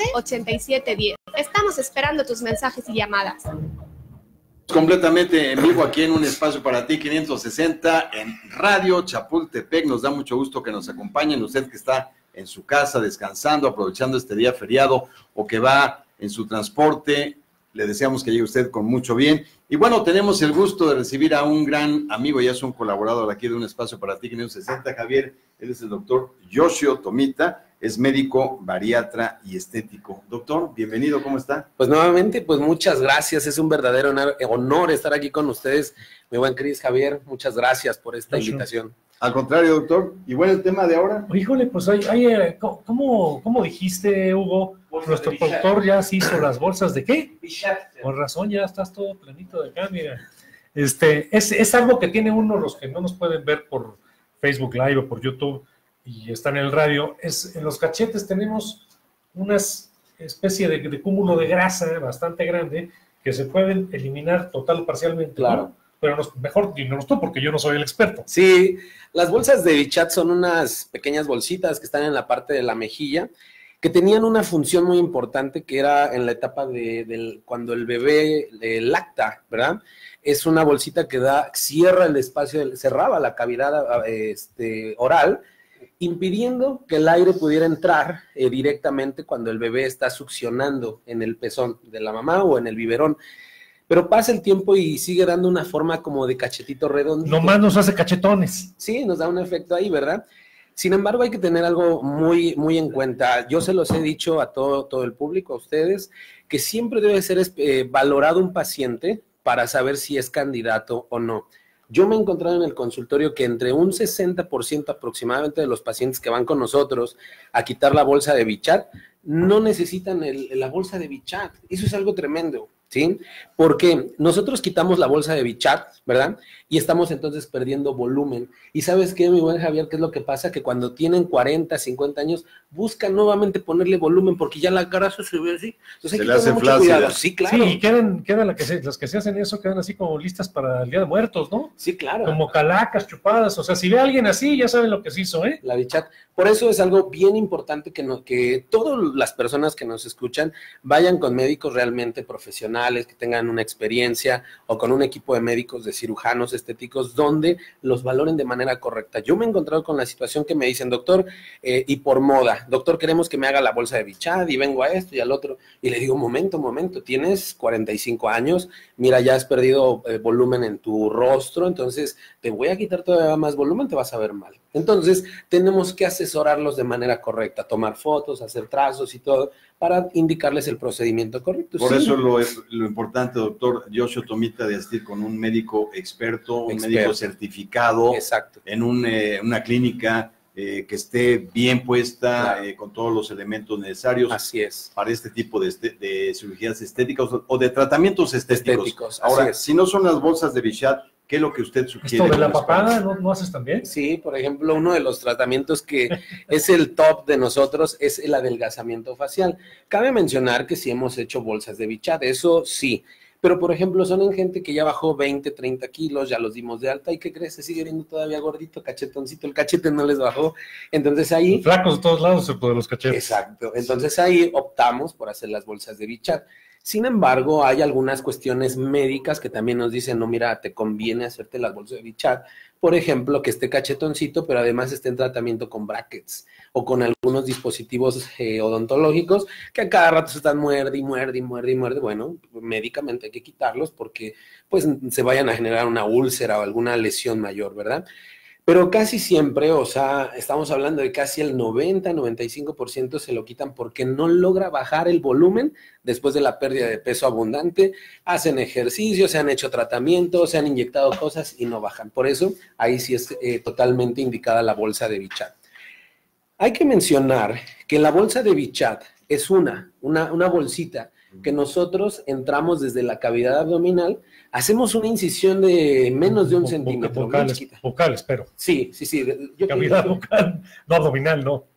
8710. Estamos esperando tus mensajes y llamadas. Completamente en vivo aquí en Un Espacio para Ti 560 en Radio Chapultepec. Nos da mucho gusto que nos acompañen. Usted que está en su casa descansando, aprovechando este día feriado o que va en su transporte, le deseamos que llegue usted con mucho bien. Y bueno, tenemos el gusto de recibir a un gran amigo, ya es un colaborador aquí de Un Espacio para Ti 560, Javier. Él es el doctor Yoshio Tomita, es médico, bariatra y estético. Doctor, bienvenido, ¿cómo está? Pues nuevamente, pues muchas gracias, es un verdadero honor estar aquí con ustedes, mi buen Cris, Javier, muchas gracias por esta invitación. Al contrario, doctor. ¿Y bueno el tema de ahora? Híjole, pues ¿cómo dijiste, Hugo? Nuestro productor ya se hizo las bolsas de ¿qué? Con razón, ya estás todo planito de acá, mira. Es algo que tiene uno, los que no nos pueden ver por Facebook Live o por YouTube y están en el radio, en los cachetes tenemos una especie de cúmulo de grasa bastante grande que se pueden eliminar total o parcialmente. Claro. ¿No? Pero mejor díganos tú, porque yo no soy el experto. Sí, las bolsas de Bichat son unas pequeñas bolsitas que están en la parte de la mejilla, que tenían una función muy importante, que era en la etapa cuando el bebé lacta, ¿verdad? Es una bolsita que cierra el espacio, cerraba la cavidad oral, impidiendo que el aire pudiera entrar directamente cuando el bebé está succionando en el pezón de la mamá o en el biberón. Pero pasa el tiempo y sigue dando una forma como de cachetito redondo. Nomás nos hace cachetones. Sí, nos da un efecto ahí, ¿verdad? Sin embargo, hay que tener algo muy, muy en cuenta. Yo se los he dicho a todo el público, a ustedes, que siempre debe ser valorado un paciente para saber si es candidato o no. Yo me he encontrado en el consultorio que entre un 60% aproximadamente de los pacientes que van con nosotros a quitar la bolsa de Bichat no necesitan la bolsa de Bichat. Eso es algo tremendo, ¿sí? Porque nosotros quitamos la bolsa de Bichat, ¿verdad? Y estamos entonces perdiendo volumen. ¿Y sabes qué, mi buen Javier? ¿Qué es lo que pasa? Que cuando tienen 40, 50 años, buscan nuevamente ponerle volumen porque ya la grasa se ve así. Entonces hay que tener mucho cuidado. Sí, claro. Sí, y quedan las que se hacen eso, quedan así como listas para el Día de Muertos, ¿no? Sí, claro. Como calacas chupadas. O sea, si ve a alguien así, ya saben lo que se hizo, ¿eh? La Bichat. Por eso es algo bien importante que todas las personas que nos escuchan vayan con médicos realmente profesionales, que tengan una experiencia, o con un equipo de médicos, de cirujanos estéticos, donde los valoren de manera correcta. Yo me he encontrado con la situación que me dicen, doctor, y por moda, doctor, queremos que me haga la bolsa de Bichat, y vengo a esto y al otro, y le digo, momento, tienes 45 años, mira, ya has perdido volumen en tu rostro, entonces te voy a quitar todavía más volumen, te vas a ver mal. Entonces, tenemos que asesorarlos de manera correcta, tomar fotos, hacer trazos y todo, para indicarles el procedimiento correcto. Por eso lo importante, doctor Yoshio Tomita, de asistir con un médico experto, un médico certificado. Exacto. En una clínica que esté bien puesta, claro, con todos los elementos necesarios. Así es. Para este tipo de cirugías estéticas o de tratamientos estéticos. Ahora, es. Si no son las bolsas de Bichat, ¿qué es lo que usted sugiere? ¿Esto de la papada no haces también? Sí, por ejemplo, uno de los tratamientos que es el top de nosotros es el adelgazamiento facial. Cabe mencionar que sí hemos hecho bolsas de Bichat, eso sí. Pero, por ejemplo, son en gente que ya bajó 20, 30 kilos, ya los dimos de alta, ¿y qué crees? Se sigue viendo todavía gordito, cachetoncito, el cachete no les bajó. Entonces ahí... Flacos de todos lados de los cachetes. Exacto. Entonces ahí optamos por hacer las bolsas de Bichat. Sin embargo, hay algunas cuestiones médicas que también nos dicen, no, mira, te conviene hacerte las bolsas de Bichat. Por ejemplo, que esté cachetoncito, pero además esté en tratamiento con brackets o con algunos dispositivos odontológicos que a cada rato se están muerde. Bueno, médicamente hay que quitarlos porque pues se vayan a generar una úlcera o alguna lesión mayor, ¿verdad? Pero casi siempre, o sea, estamos hablando de casi el 90-95% se lo quitan porque no logra bajar el volumen después de la pérdida de peso abundante. Hacen ejercicio, se han hecho tratamientos, se han inyectado cosas y no bajan. Por eso, ahí sí es totalmente indicada la bolsa de Bichat. Hay que mencionar que la bolsa de Bichat es una bolsita que nosotros entramos desde la cavidad abdominal, hacemos una incisión de menos de 1 centímetro. Vocales, pero. Sí. Cavidad vocal, no abdominal, no.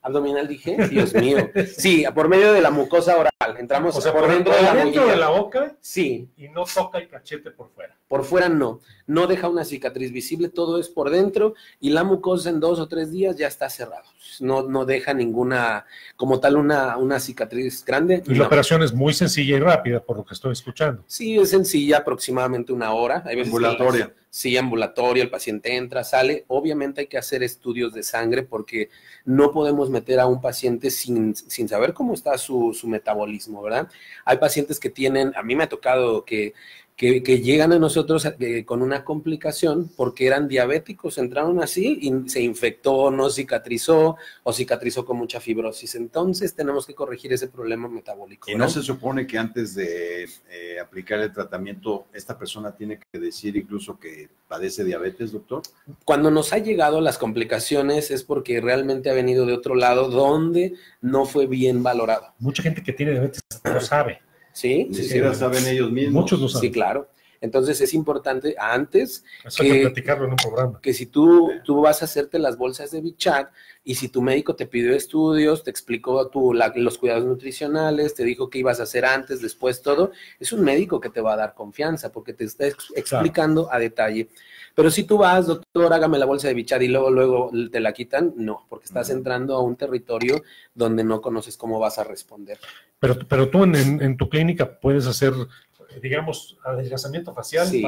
Abdominal dije, Dios mío. Sí, por medio de la mucosa oral. Entramos O sea, por dentro de la boquilla. boca Sí. Y no toca el cachete por fuera. Por fuera no deja una cicatriz visible, todo es por dentro y la mucosa en 2 o 3 días ya está cerrado. No deja ninguna, como tal, una cicatriz grande. Y la operación es muy sencilla y rápida, por lo que estoy escuchando. Sí, es sencilla, aproximadamente 1 hora. Hay veces ambulatoria. Sí, ambulatoria, el paciente entra, sale. Obviamente hay que hacer estudios de sangre porque no podemos meter a un paciente sin saber cómo está su metabolismo, ¿verdad? Hay pacientes que tienen, a mí me ha tocado que llegan a nosotros con una complicación porque eran diabéticos, entraron así y se infectó, no cicatrizó o cicatrizó con mucha fibrosis. Entonces tenemos que corregir ese problema metabólico. ¿Y no se supone que antes de aplicar el tratamiento esta persona tiene que decir incluso que padece diabetes, doctor? Cuando nos ha llegado las complicaciones es porque realmente ha venido de otro lado donde no fue bien valorado. Mucha gente que tiene diabetes lo sabe. ¿Sí? Ni siquiera saben ellos mismos. Muchos lo saben. Sí, claro. Entonces es importante antes Eso hay que platicarlo en un programa. que si tú vas a hacerte las bolsas de Bichat y si tu médico te pidió estudios, te explicó los cuidados nutricionales, te dijo qué ibas a hacer antes, después, todo, es un médico que te va a dar confianza porque te está explicando a detalle. Pero si tú vas, doctor, hágame la bolsa de Bichat y luego te la quitan, no, porque estás entrando a un territorio donde no conoces cómo vas a responder. Pero tú en tu clínica puedes hacer, digamos, adelgazamiento facial Sí.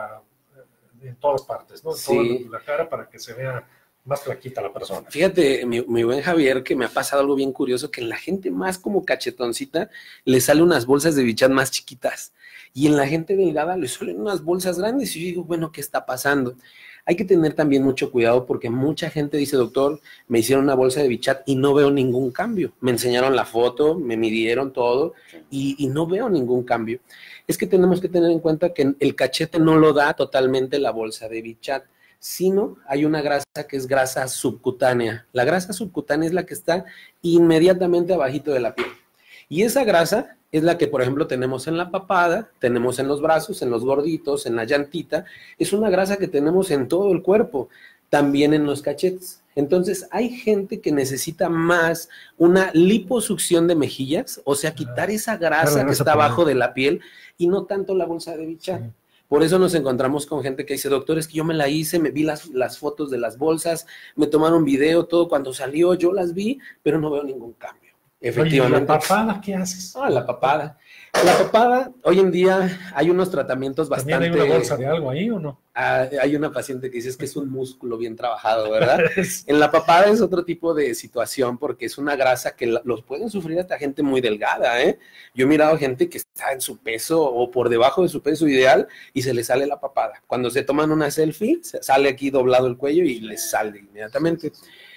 en todas partes, ¿no? En Sí. toda la cara para que se vea más flaquita la persona. Fíjate, mi buen Javier, que me ha pasado algo bien curioso, que en la gente más como cachetoncita le salen unas bolsas de Bichat más chiquitas y en la gente delgada le salen unas bolsas grandes y yo digo, bueno, ¿qué está pasando? Hay que tener también mucho cuidado porque mucha gente dice, doctor, me hicieron una bolsa de Bichat y no veo ningún cambio. Me enseñaron la foto, me midieron todo y no veo ningún cambio. Es que tenemos que tener en cuenta que el cachete no lo da totalmente la bolsa de Bichat, sino hay una grasa que es grasa subcutánea. La grasa subcutánea es la que está inmediatamente abajito de la piel. Y esa grasa es la que, por ejemplo, tenemos en la papada, tenemos en los brazos, en los gorditos, en la llantita. Es una grasa que tenemos en todo el cuerpo, también en los cachetes. Entonces, hay gente que necesita más una liposucción de mejillas, o sea, quitar esa grasa que está abajo de la piel y no tanto la bolsa de Bichat. Sí. Por eso nos encontramos con gente que dice, doctor, es que yo me la hice, me vi las fotos de las bolsas, me tomaron video, todo cuando salió, yo las vi, pero no veo ningún cambio. Efectivamente. Oye, ¿la papada qué haces? La papada. La papada, hoy en día hay unos tratamientos bastante... ¿También hay una bolsa de algo ahí o no? Hay una paciente que dice es que es un músculo bien trabajado, ¿verdad? En la papada es otro tipo de situación porque es una grasa que los pueden sufrir hasta gente muy delgada, ¿eh? Yo he mirado gente que está en su peso o por debajo de su peso ideal y se le sale la papada. Cuando se toman una selfie, sale aquí doblado el cuello y les sale inmediatamente.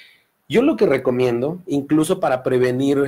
Yo lo que recomiendo, incluso para prevenir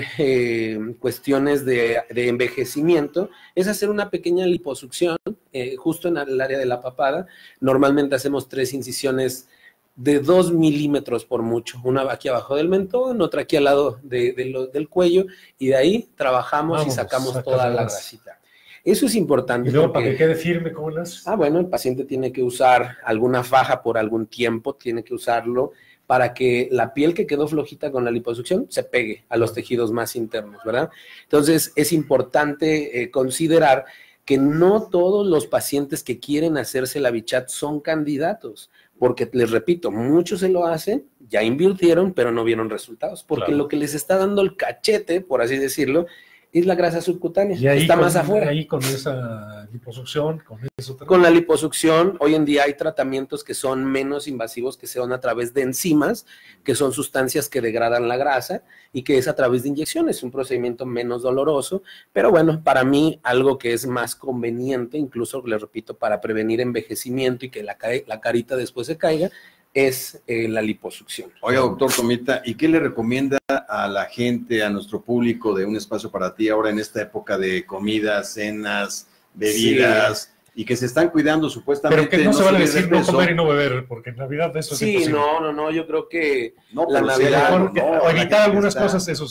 cuestiones de envejecimiento, es hacer una pequeña liposucción justo en el área de la papada. Normalmente hacemos 3 incisiones de 2 milímetros por mucho, una aquí abajo del mentón, otra aquí al lado del cuello, y de ahí trabajamos y sacamos toda la grasita. Eso es importante. Y luego para que quede firme, ¿cómo lo haces? Bueno, el paciente tiene que usar alguna faja por algún tiempo, tiene que usarlo para que la piel que quedó flojita con la liposucción se pegue a los tejidos más internos, ¿verdad? Entonces, es importante considerar que no todos los pacientes que quieren hacerse la Bichat son candidatos, porque les repito, muchos se lo hacen, ya invirtieron, pero no vieron resultados, porque lo que les está dando el cachete, por así decirlo, es la grasa subcutánea, y ahí está más afuera. Ahí con esa liposucción, con la liposucción, hoy en día hay tratamientos que son menos invasivos, que son a través de enzimas, que son sustancias que degradan la grasa y que es a través de inyecciones, un procedimiento menos doloroso, pero bueno, para mí algo que es más conveniente, incluso les repito, para prevenir envejecimiento y que la carita después se caiga, es la liposucción. Oiga, doctor Tomita, ¿y qué le recomienda a la gente, a nuestro público de Un Espacio para Ti ahora en esta época de comidas, cenas, bebidas, y que se están cuidando supuestamente? Pero que no se vale decir no comer y no beber, porque en Navidad de eso es imposible. No, yo creo que la Navidad... o evitar algunas cosas, eso sí.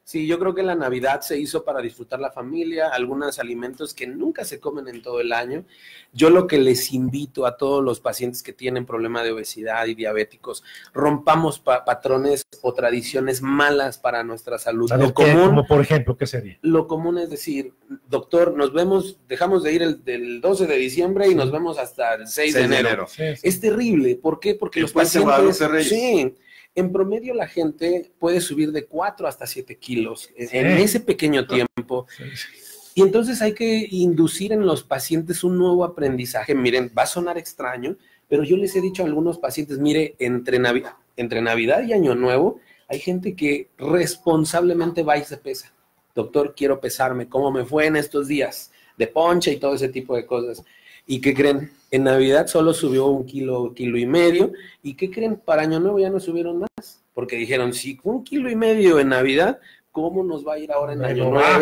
Sí, yo creo que la Navidad se hizo para disfrutar la familia, algunos alimentos que nunca se comen en todo el año. Yo lo que les invito a todos los pacientes que tienen problema de obesidad y diabéticos, rompamos patrones o tradiciones malas para nuestra salud. Lo común, como por ejemplo, ¿qué sería? Lo común es decir, doctor, nos vemos, dejamos de ir el 12 de diciembre y nos vemos hasta el 6 de enero. Sí, sí. Es terrible. ¿Por qué? Porque los pacientes... Sí, en promedio la gente puede subir de 4 hasta 7 kilos en ese pequeño tiempo. Sí. Y entonces hay que inducir en los pacientes un nuevo aprendizaje. Miren, va a sonar extraño, pero yo les he dicho a algunos pacientes, mire, entre Navidad y Año Nuevo, hay gente que responsablemente va y se pesa. Doctor, quiero pesarme, ¿cómo me fue en estos días? De ponche y todo ese tipo de cosas. ¿Y qué creen? En Navidad solo subió 1 kilo, 1,5 kilos. ¿Y qué creen? Para Año Nuevo ya no subieron más. Porque dijeron, si 1,5 kilos en Navidad, ¿cómo nos va a ir ahora en Año Nuevo?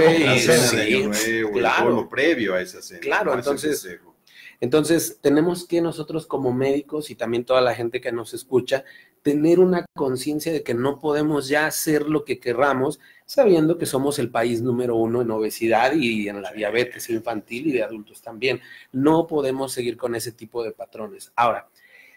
Claro, lo previo a esa cena. Claro, entonces tenemos que nosotros como médicos y también toda la gente que nos escucha, tener una conciencia de que no podemos ya hacer lo que querramos, sabiendo que somos el país número 1 en obesidad y en la diabetes infantil y de adultos también. No podemos seguir con ese tipo de patrones. Ahora,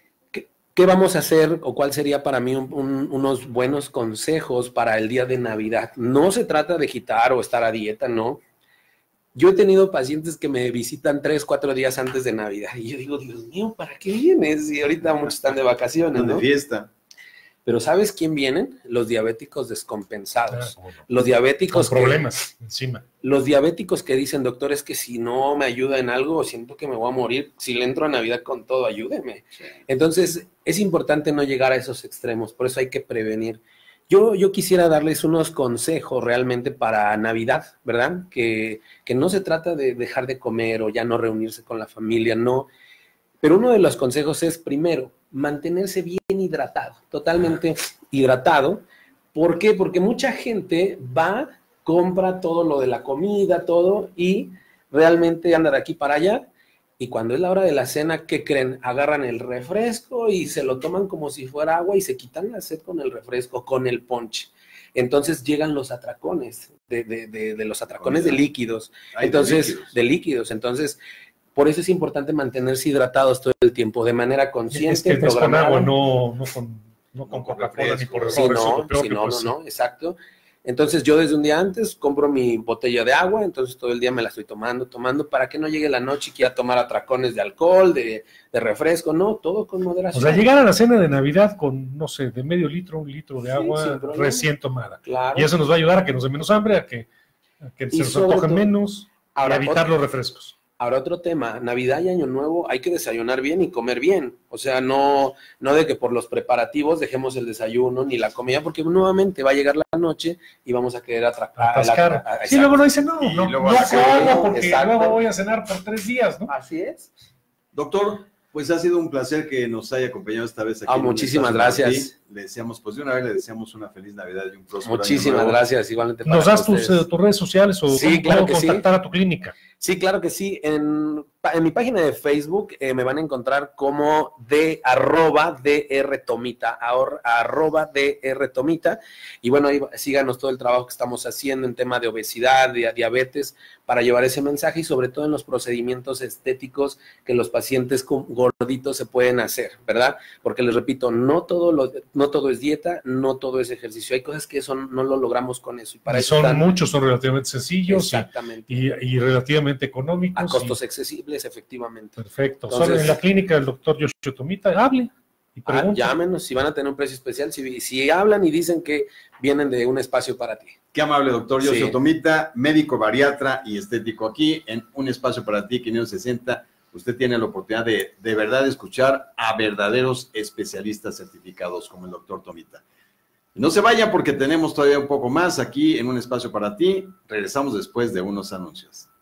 ¿qué vamos a hacer o cuál sería para mí unos buenos consejos para el día de Navidad? No se trata de quitar o estar a dieta, no. Yo he tenido pacientes que me visitan 3, 4 días antes de Navidad y yo digo, Dios mío, ¿para qué vienes? Y ahorita muchos están de vacaciones, ¿no? De fiesta. Pero ¿sabes quién vienen? Los diabéticos descompensados. Los diabéticos con problemas encima. Los diabéticos que dicen, doctor, es que si no me ayuda en algo, siento que me voy a morir. Si le entro a Navidad con todo, ayúdeme. Sí. Entonces, es importante no llegar a esos extremos. Por eso hay que prevenir. Yo quisiera darles unos consejos realmente para Navidad, ¿verdad? Que no se trata de dejar de comer o ya no reunirse con la familia, no. Pero uno de los consejos es, primero, mantenerse bien hidratado, totalmente hidratado. ¿Por qué? Porque mucha gente va, compra todo lo de la comida, todo, y realmente anda de aquí para allá. Y cuando es la hora de la cena, ¿qué creen? Agarran el refresco y se lo toman como si fuera agua y se quitan la sed con el refresco, con el ponche. Entonces llegan los atracones, de los atracones de líquidos. Entonces, de líquidos. Entonces, por eso es importante mantenerse hidratados todo el tiempo, de manera consciente. Es que es con agua, no con Coca-Cola ni por error. No, exacto. Entonces yo desde un día antes compro mi botella de agua, entonces todo el día me la estoy tomando, para que no llegue la noche y quiera tomar atracones de alcohol, de refresco, no, todo con moderación. O sea, llegar a la cena de Navidad con, no sé, de medio litro, 1 litro de agua recién tomada. Claro. Y eso nos va a ayudar a que nos dé menos hambre, a que se nos antoje menos, y a evitar los refrescos. Ahora otro tema, Navidad y Año Nuevo hay que desayunar bien y comer bien, o sea, no de que por los preparativos dejemos el desayuno ni la comida, porque nuevamente va a llegar la noche y vamos a querer atracar. Sí, luego no dice no como porque luego voy a cenar por 3 días, ¿no? Así es. Doctor, pues ha sido un placer que nos haya acompañado esta vez aquí. Muchísimas gracias. Le deseamos, pues de una vez le deseamos una feliz Navidad y un próspero Muchísimas gracias, igualmente. ¿Nos das tus redes sociales o sí, claro que contactar a tu clínica? Sí, claro que sí. En mi página de Facebook me van a encontrar como @drtomita, @drtomita. Y bueno, ahí síganos todo el trabajo que estamos haciendo en tema de obesidad, de diabetes, para llevar ese mensaje y sobre todo en los procedimientos estéticos que los pacientes gorditos se pueden hacer, ¿verdad? Porque les repito, no todo es dieta, no todo es ejercicio. Hay cosas que eso no lo logramos con eso. Y muchos son relativamente sencillos. Exactamente. Y relativamente económicos. A costos accesibles, efectivamente. Perfecto. Entonces, solo en la clínica del doctor Yoshio Tomita, hable y pregunten. Llámenos si van a tener un precio especial, si hablan y dicen que vienen de un espacio para ti. Qué amable, doctor Yoshio Tomita, médico bariatra y estético aquí en Un Espacio para Ti, 560. Usted tiene la oportunidad de verdad escuchar a verdaderos especialistas certificados como el doctor Tomita. No se vaya porque tenemos todavía un poco más aquí en Un Espacio para Ti. Regresamos después de unos anuncios.